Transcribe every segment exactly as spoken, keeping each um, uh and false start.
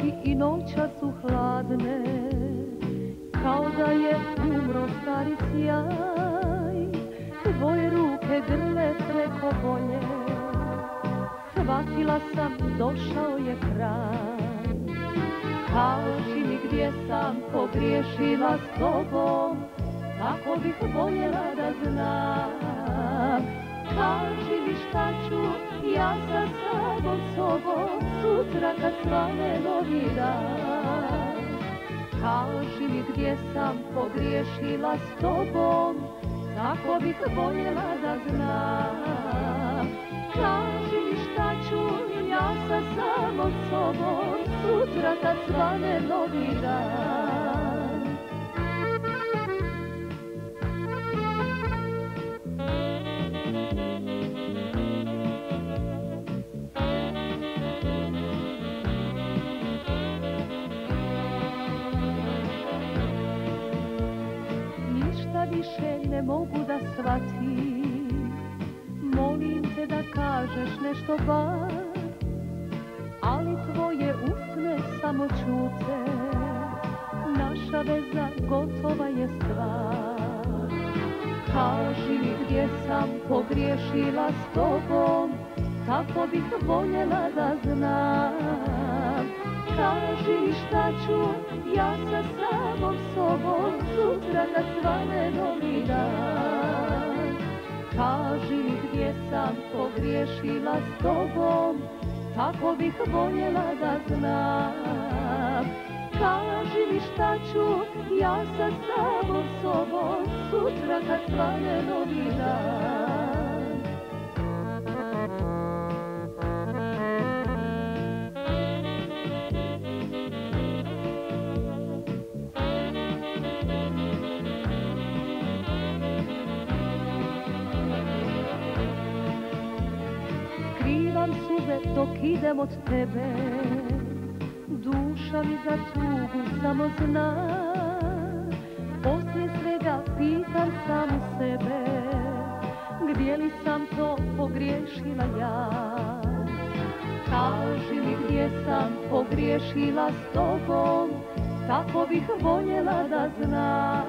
noći i noća su hladne, kao da je umro stari sjaj. Tvoje ruke grle preko bolje, shvatila sam, došao je kraj. Kaži mi gdje sam pogriješila s tobom, tako bih voljela da znam. Kaži mi šta ću ja sa samom sobom, sutra kad svane novi dan. Kaži mi gdje sam pogriješila s tobom, tako bih voljela da znam. Kaži mi šta ću ja sa samom sobom, sutra kad svane novi dan. Više ne mogu da shvatim, molim te da kažeš nešto bar, ali tvoje usne samo čute, naša veza gotova je stvar. Kaži mi gdje sam pogriješila s tobom, tako bih voljela da znam. Kaži mi šta ću ja sa samom sobom, sutra kad svane novi dan. Kaži mi gdje sam pogriješila s tobom, tako bih voljela da znam. Kaži mi šta ću ja sa samom sobom, sutra kad svane novi dan. Suze dok idem od tebe, duša mi za tugu samo zna. Poslije svega pitam samu sebe, gdje li sam to pogriješila ja. Kaži mi gdje sam pogriješila s tobom, tako bih voljela da znam.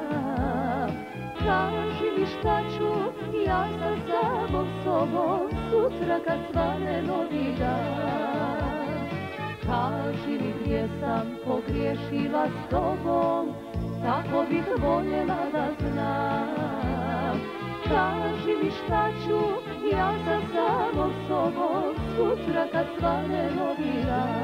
Kaži mi šta ću ja sa samom sobom, sutra kad svane novi dan. Kaži mi gdje sam pogriješila s tobom, tako bih voljela da znam. Kaži mi šta ću ja sa samom sobom, sutra kad svane novi dan.